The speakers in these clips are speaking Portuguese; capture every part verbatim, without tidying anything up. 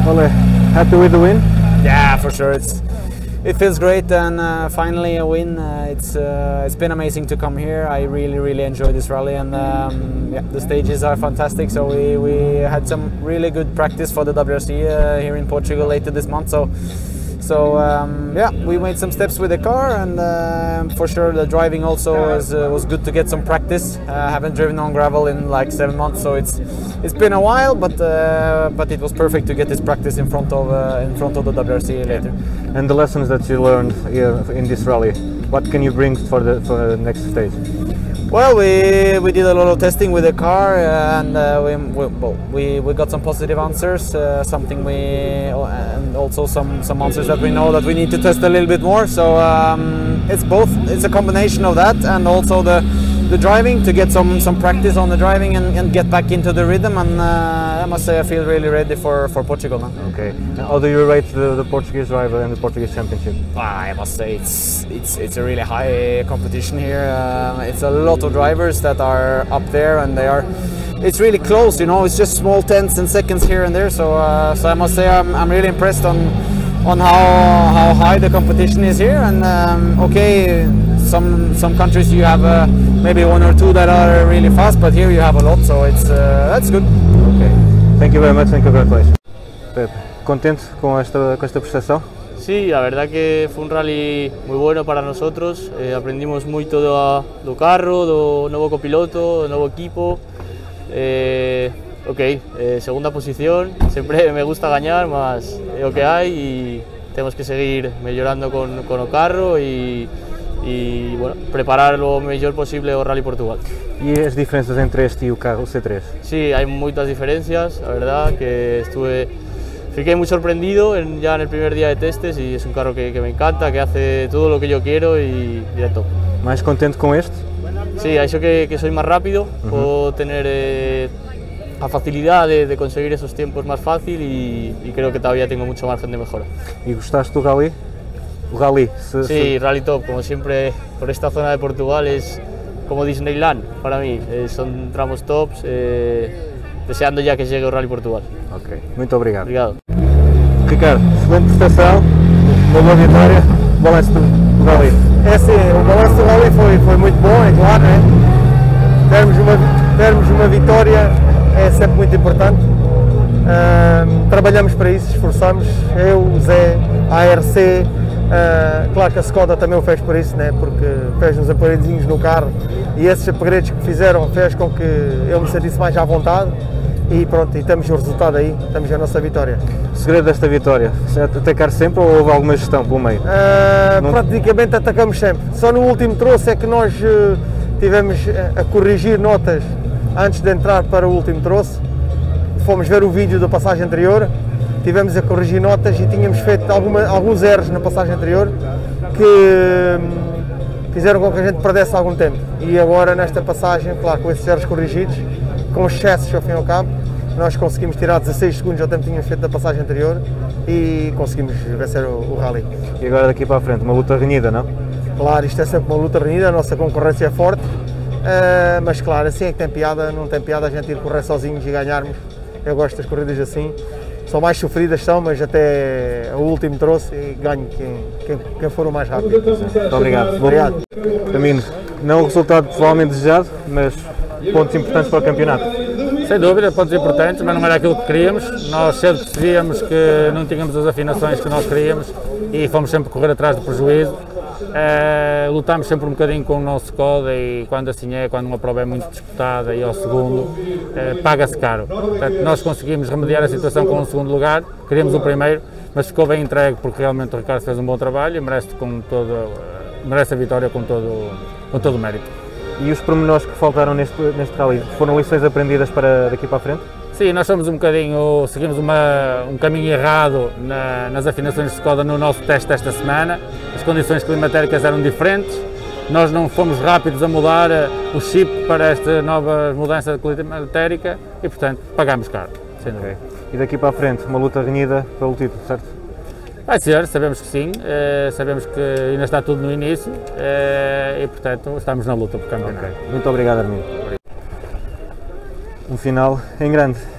Ole, happy with the win? Yeah, for sure. It's it feels great, and uh, finally a win. Uh, it's uh, it's been amazing to come here. I really really enjoy this rally, and um, yeah, the stages are fantastic. So we we had some really good practice for the W R C uh, here in Portugal later this month. So. So um, yeah, we made some steps with the car, and uh, for sure the driving also was, uh, was good to get some practice. I uh, haven't driven on gravel in like seven months, so it's it's been a while, but uh, but it was perfect to get this practice in front of uh, in front of the W R C later. And the lessons that you learned here in this rally, what can you bring for the for the next stage? Well, we we did a lot of testing with the car, and uh, we, we well, we we got some positive answers. Uh, something we and also some some answers that we know that we need to test a little bit more. So um, it's both. It's a combination of that and also the the driving to get some some practice on the driving and, and get back into the rhythm. And uh, I must say I feel really ready for for Portugal now. Okay. How do you rate the, the Portuguese driver and the Portuguese Championship? I must say it's it's it's a really high competition here. Uh, it's a lot of drivers that are up there, and they are. It's really close, you know. It's just small tenths and seconds here and there. So uh, so I must say I'm I'm really impressed on on how how high the competition is here. And um, okay, some some countries you have uh, maybe one or two that are really fast, but here you have a lot. So it's uh, that's good. Okay. Thank you very much and congratulations. Pepe, contento con esta con esta prestação? Sí, a verdad que fue un rally muy bueno para nosotros, eh, aprendimos moito do, do carro, do novo copiloto, do novo equipo. Eh, ok, eh, segunda posición, sempre me gusta gañar, mas é o que hai e temos que seguir mellorando con, con o carro e, e bueno, preparar o mellor posible o Rally Portugal. E as diferenzas entre este e o carro, o C tres? Sí, hai moitas diferencias, a verdad que estuve... Fiqué muy sorprendido en, ya en el primer día de testes y es un carro que, que me encanta, que hace todo lo que yo quiero y, y de top. ¿Más contento con este? Sí, a eso que, que soy más rápido, uh-huh. Puedo tener eh, la facilidad de, de conseguir esos tiempos más fácil y, y creo que todavía tengo mucho margen de mejora. ¿Y gustaste del rally? ¿El rally? Se, sí, se... rally top, como siempre por esta zona de Portugal es como Disneyland para mí, eh, son tramos tops. Eh, Deseando já que chegue o Rally Portugal. Ok, muito obrigado. Obrigado. Ricardo, excelente prestação, uma boa vitória, o balanço do Rally. É sim, o balanço do Rally foi, foi muito bom, é claro, né? Termos uma, termos uma vitória é sempre muito importante. Uh, trabalhamos para isso, esforçamos, eu, o Zé, a R C, uh, claro que a Skoda também o fez por isso, né? Porque fez uns aparelhozinhos no carro e esses upgrades que fizeram fez com que eu me sentisse mais à vontade. E pronto, e temos o resultado aí, temos a nossa vitória. O segredo desta vitória, é atacar sempre ou houve alguma gestão pelo meio? Uh, Não... Praticamente atacamos sempre, só no último troço é que nós uh, tivemos a corrigir notas antes de entrar para o último troço. Fomos ver o vídeo da passagem anterior, tivemos a corrigir notas e tínhamos feito alguma, alguns erros na passagem anterior que um, fizeram com que a gente perdesse algum tempo. E agora nesta passagem, claro, com esses erros corrigidos, com os excessos ao fim e ao cabo, nós conseguimos tirar dezasseis segundos ao tempo que tínhamos feito da passagem anterior e conseguimos vencer o, o rally. E agora daqui para a frente, uma luta renhida, não? Claro, isto é sempre uma luta renhida, a nossa concorrência é forte, uh, mas claro, assim é que tem piada, não tem piada a gente ir correr sozinhos e ganharmos. Eu gosto das corridas assim, são mais sofridas são, mas até o último troço e ganho quem, quem, quem for o mais rápido. Muito obrigado. Obrigado. Camino, não o resultado provavelmente desejado, mas pontos importantes para o campeonato. Sem dúvida, pontos importantes, mas não era aquilo que queríamos. Nós cedo percebíamos que não tínhamos as afinações que nós queríamos e fomos sempre correr atrás do prejuízo. Uh, lutámos sempre um bocadinho com o nosso Skoda e quando assim é, quando uma prova é muito disputada e ao segundo, uh, paga-se caro. Portanto, nós conseguimos remediar a situação com o segundo lugar, queríamos o primeiro, mas ficou bem entregue porque realmente o Ricardo fez um bom trabalho e merece, com todo, uh, merece a vitória com todo, com todo o mérito. E os pormenores que faltaram neste, neste rally, foram lições aprendidas para daqui para a frente? Sim, nós somos um bocadinho, seguimos uma, um caminho errado na, nas afinações de Skoda no nosso teste desta semana. As condições climatéricas eram diferentes, nós não fomos rápidos a mudar o chip para esta nova mudança climatérica e, portanto, pagámos caro. Sem dúvida. E daqui para a frente, uma luta renhida pelo título, certo? Vai ser, sabemos que sim, eh, sabemos que ainda está tudo no início eh, e, portanto, estamos na luta por campeonato. Okay. Muito obrigado, Armindo. Um final em grande.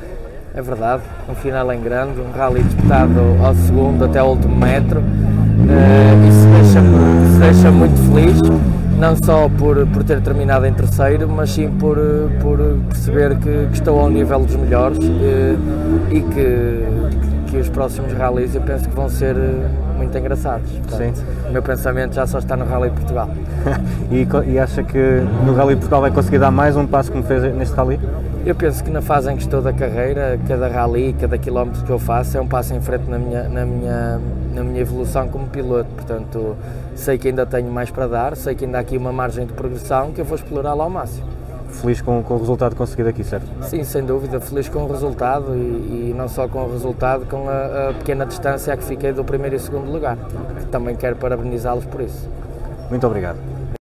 é verdade, um final em grande, um rally disputado ao segundo até ao último metro. Uh, isso deixa-me isso deixa muito feliz, não só por, por ter terminado em terceiro, mas sim por, por perceber que, que estou ao nível dos melhores uh, e que, que os próximos rallies eu penso que vão ser muito engraçados. Portanto, sim. O meu pensamento já só está no Rally Portugal. e, e acha que no Rally Portugal vai conseguir dar mais um passo como fez neste rally? Eu penso que na fase em que estou da carreira, cada rally, cada quilómetro que eu faço é um passo em frente na minha, na minha, na minha evolução como piloto. Portanto, sei que ainda tenho mais para dar, sei que ainda há aqui uma margem de progressão que eu vou explorá-la ao máximo. Feliz com, com o resultado conseguido aqui, certo? Sim, sem dúvida, feliz com o resultado e, e não só com o resultado, com a, a pequena distância a que fiquei do primeiro e segundo lugar. Também quero parabenizá-los por isso. Muito obrigado.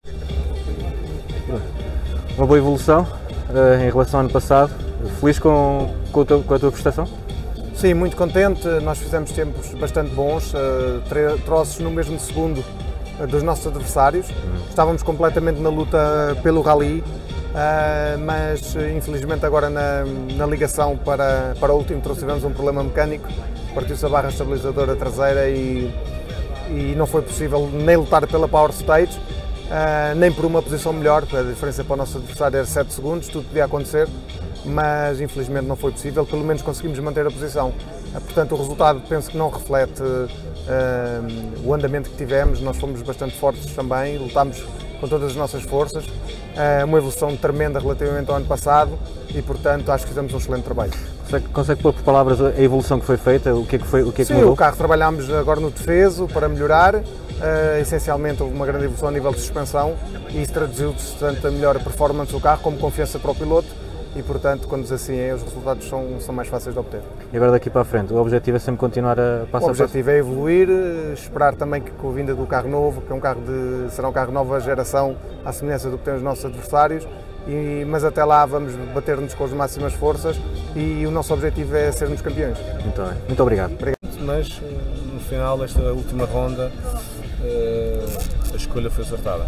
Uma boa evolução uh, em relação ao ano passado. Feliz com, com, a tua, com a tua prestação? Sim, muito contente. Nós fizemos tempos bastante bons, uh, troços no mesmo segundo uh, dos nossos adversários. Uhum. Estávamos completamente na luta pelo rally. Uh, mas infelizmente agora na, na ligação para, para o último troço tivemos um problema mecânico, partiu-se a barra estabilizadora traseira e, e não foi possível nem lutar pela Power Stage, uh, nem por uma posição melhor, porque a diferença para o nosso adversário era sete segundos, tudo podia acontecer, mas infelizmente não foi possível, pelo menos conseguimos manter a posição. Uh, portanto, o resultado penso que não reflete uh, o andamento que tivemos, nós fomos bastante fortes também, lutámos com todas as nossas forças, uh, uma evolução tremenda relativamente ao ano passado e, portanto, acho que fizemos um excelente trabalho. Consegue, consegue pôr por palavras a evolução que foi feita? O que é que foi? O que é que Sim, mudou? O carro trabalhámos agora no defeso para melhorar, uh, essencialmente houve uma grande evolução a nível de suspensão e isso traduziu-se tanto a melhor performance do carro como confiança para o piloto e, portanto, quando assim é, os resultados são, são mais fáceis de obter. E agora daqui para a frente, o objetivo é sempre continuar a passo a passo? O objetivo é evoluir, esperar também que com a vinda do carro novo, que é um carro de, será um carro de nova geração, à semelhança do que têm os nossos adversários, e, mas até lá vamos bater-nos com as máximas forças e o nosso objetivo é sermos campeões. Muito bem, muito obrigado. obrigado. Mas no final desta última ronda a escolha foi acertada.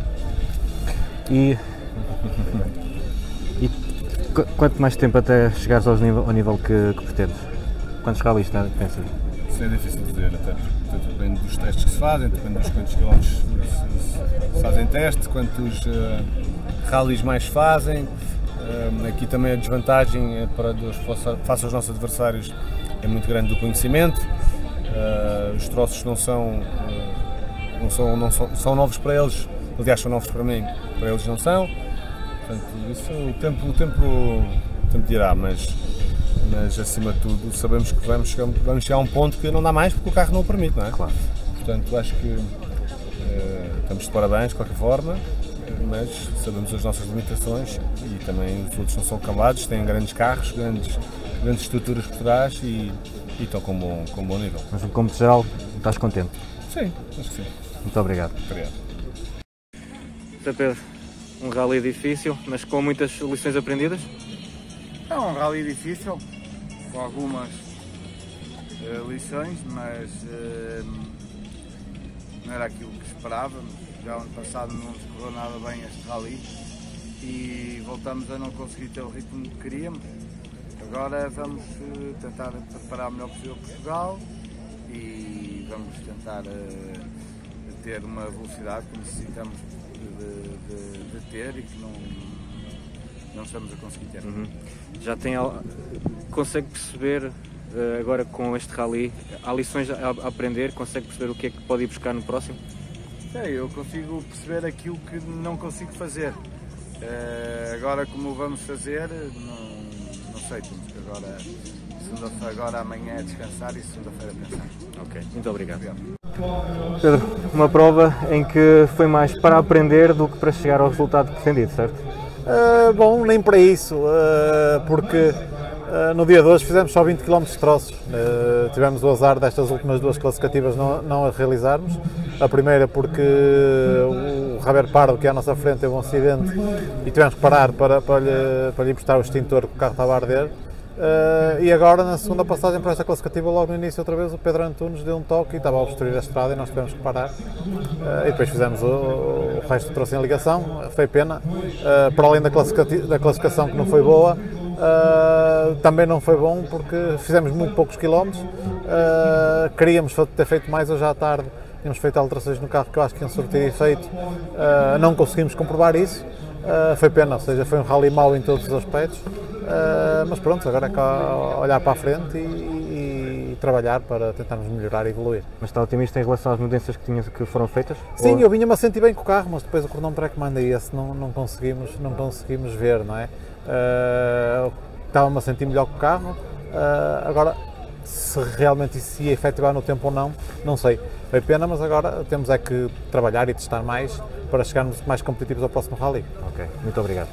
E, e quanto mais tempo até chegares ao nível, ao nível que, que pretendes? Quantos rallies pensas? Isso é difícil de dizer, até porque depende dos testes que se fazem, depende dos quantos quilómetros se fazem teste, quantos uh, rallies mais fazem. Uh, aqui também a desvantagem para dos, face aos nossos adversários é muito grande do conhecimento. Uh, os troços não são, uh, não são, não são, são novos para eles, aliás são novos para mim, para eles não são. Portanto, isso o tempo, o tempo, o tempo dirá, mas, mas acima de tudo sabemos que vamos chegar, vamos chegar a um ponto que não dá mais porque o carro não o permite, não é? Claro. Portanto, acho que uh, estamos de parabéns de qualquer forma, mas sabemos as nossas limitações e também os outros não são calados, têm grandes carros, grandes, grandes estruturas por trás e, e estão com um bom, com um bom nível. Mas no cômputo geral estás contente? Sim, acho que sim. Muito obrigado. Obrigado. Zé Pedro, um rally difícil, mas com muitas lições aprendidas? É um rally difícil, com algumas uh, lições, mas uh, não era aquilo que esperávamos. Já ano passado não nos correu nada bem este rally e voltamos a não conseguir ter o ritmo que queríamos. Agora vamos uh, tentar preparar o melhor possível Portugal e vamos tentar uh, ter uma velocidade que necessitamos de, de, de ter e que não, não estamos a conseguir ter. Uhum. Já tem, consegue perceber uh, agora com este rally, há lições a, a aprender, consegue perceber o que é que pode ir buscar no próximo? Sei, eu consigo perceber aquilo que não consigo fazer. Uh, agora como vamos fazer, não, não sei, temos que agora, segunda-feira, agora amanhã é descansar e segunda-feira pensar. Ok, muito obrigado. obrigado. Pedro, uma prova em que foi mais para aprender do que para chegar ao resultado pretendido, certo? Uh, bom, nem para isso, uh, porque uh, no dia de hoje fizemos só vinte quilómetros de troços. Uh, tivemos o azar destas últimas duas classificativas não, não a realizarmos. A primeira porque o Roberto Pardo, que é à nossa frente, teve um acidente e tivemos que parar para, para, lhe, para lhe emprestar o extintor que o carro estava a arder. Uh, e agora, na segunda passagem para esta classificativa, logo no início outra vez, o Pedro Antunes deu um toque e estava a obstruir a estrada e nós tivemos que parar. Uh, e depois fizemos o, o resto do troço em ligação, foi pena. Uh, para além da, classifica da classificação que não foi boa, Uh, também não foi bom porque fizemos muito poucos quilómetros, uh, queríamos ter feito mais hoje à tarde, tínhamos feito alterações no carro que eu acho que iam surtir efeito, uh, não conseguimos comprovar isso, uh, foi pena, ou seja, foi um rally mau em todos os aspectos, uh, mas pronto, agora é cá olhar para a frente e, e trabalhar para tentarmos melhorar e evoluir. Mas está otimista em relação às mudanças que, tinha, que foram feitas? Sim, Ou... eu vinha-me a sentir bem com o carro, mas depois o cronómetro é que manda esse, não, não, conseguimos, não conseguimos ver, não é? Uh, estava-me a sentir melhor com o carro, uh, agora se realmente isso ia efetivar no tempo ou não, não sei. Foi pena, mas agora temos é que trabalhar e testar mais para chegarmos mais competitivos ao próximo rally. Ok, muito obrigado.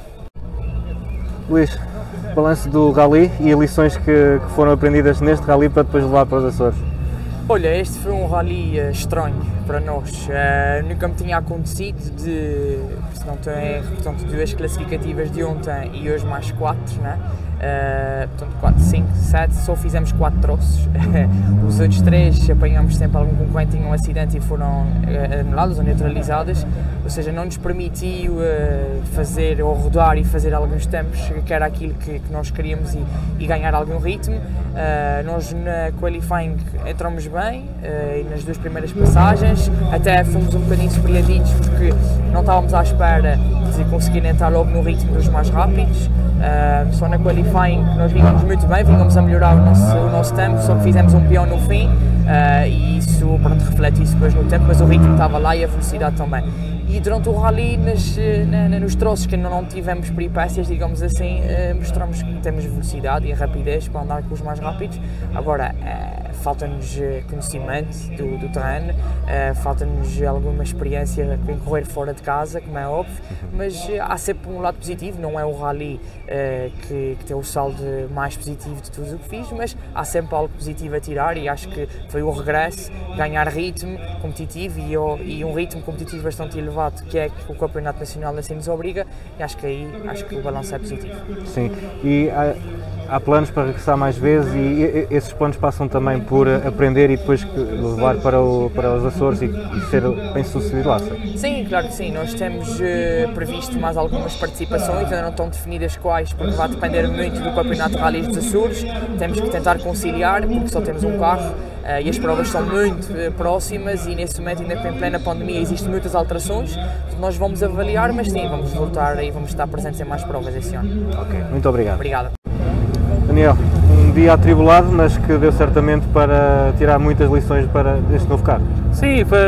Luís, balanço do rally e lições que, que foram aprendidas neste rally para depois levar para os Açores. Olha, este foi um rally uh, estranho para nós, uh, nunca me tinha acontecido de, se não estou em erro, portanto, duas classificativas de ontem e hoje mais quatro, né? Uh, portanto, quatro, cinco, sete, só fizemos quatro troços, os outros três apanhamos sempre algum concorrente em um acidente e foram uh, anulados ou neutralizados, ou seja, não nos permitiu uh, fazer ou rodar e fazer alguns tempos que era aquilo que, que nós queríamos e, e ganhar algum ritmo. Uh, nós na qualifying entramos bem uh, e nas duas primeiras passagens, até fomos um bocadinho surpreendidos porque não estávamos à espera de conseguir entrar logo no ritmo dos mais rápidos. Uh, só na qualifying nós vínhamos muito bem, vínhamos a melhorar o nosso, o nosso tempo, só que fizemos um peão no fim uh, e isso, pronto, reflete isso depois no tempo, mas o ritmo estava lá e a velocidade também. E durante o rally, nas, na, nos troços que não tivemos peripécias, digamos assim, uh, mostramos que temos velocidade e rapidez para andar com os mais rápidos. Agora, uh, falta-nos conhecimento do, do terreno, uh, falta-nos alguma experiência em correr fora de casa, como é óbvio, mas uh, há sempre um lado positivo, não é o rally uh, que, que tem o saldo mais positivo de tudo o que fiz, mas há sempre algo positivo a tirar e acho que foi o regresso, ganhar ritmo competitivo e, e um ritmo competitivo bastante elevado, que é que o Campeonato Nacional assim nos obriga, e acho que aí acho que o balanço é positivo. Sim, e há, há planos para regressar mais vezes e esses planos passam também por aprender e depois levar para, o, para os Açores e, e ser bem sucedido lá? Sim, claro que sim, nós temos uh, previsto mais algumas participações, ainda não estão definidas quais, porque vai depender muito do Campeonato de Rallys dos Açores, temos que tentar conciliar, porque só temos um carro uh, e as provas são muito uh, próximas e nesse momento, ainda em plena pandemia, existem muitas alterações, nós vamos avaliar, mas sim, vamos voltar e vamos estar presentes em mais provas esse ano. Ok, muito obrigado. Obrigado. Daniel, um dia atribulado, mas que deu certamente para tirar muitas lições para este novo carro. Sim, foi,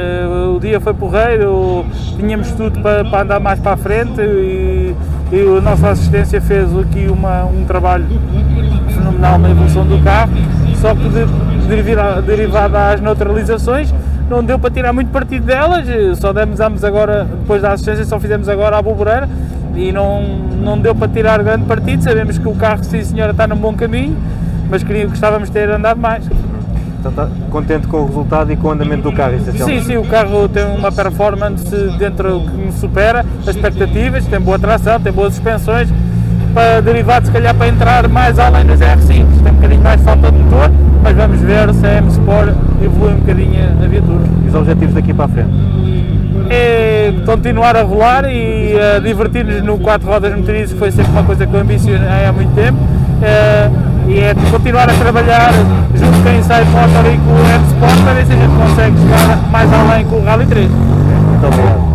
o dia foi porreiro, tínhamos tudo para, para andar mais para a frente e, e a nossa assistência fez aqui uma, um trabalho fenomenal na evolução do carro, só que de, de, derivado às neutralizações não deu para tirar muito partido delas, só demos agora, depois da assistência, só fizemos agora a boboreira e não, não deu para tirar grande partido. Sabemos que o carro, sim senhora, está num bom caminho, mas queria, gostávamos de ter andado mais. Então está contente com o resultado e com o andamento do carro, essencialmente? Sim, sim, o carro tem uma performance dentro que me supera as expectativas, tem boa tração, tem boas suspensões, para derivado se calhar para entrar mais além das R cinco, tem um bocadinho mais falta de motor, mas vamos ver se a M Sport evolui um bocadinho a viatura. E os objetivos daqui para a frente? É continuar a rolar e a divertir-nos no quatro rodas motorizadas, que foi sempre uma coisa que eu ambicionei há muito tempo, é, e é continuar a trabalhar junto com a Inside Motor e com o M Sport para ver se a gente consegue chegar mais além com o Rally três. Muito obrigado.